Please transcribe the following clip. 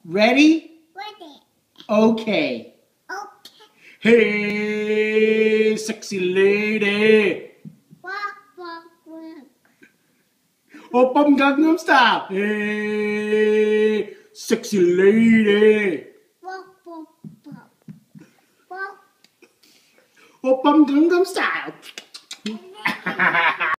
Ready? Ready. Okay. Okay. Hey, sexy lady. Walk, walk, walk. Open Gangnam Style. Hey, sexy lady. Walk, walk, walk. Walk. Open Gangnam Style.